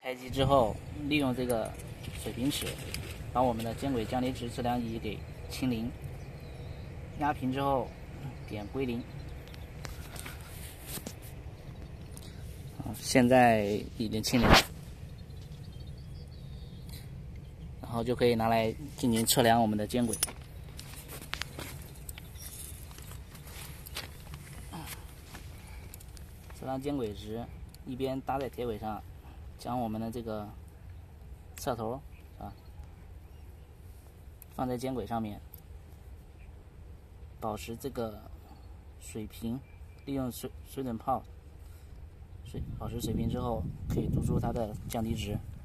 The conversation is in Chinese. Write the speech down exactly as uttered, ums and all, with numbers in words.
开机之后，利用这个水平尺，把我们的间轨降离值测量仪给清零，压平之后点归零。现在已经清零了，然后就可以拿来进行测量我们的间轨。测量间轨时，一边搭在铁轨上，将我们的这个侧头啊放在间轨上面，保持这个水平，利用水水准炮水保持水平之后，可以读出它的降低值。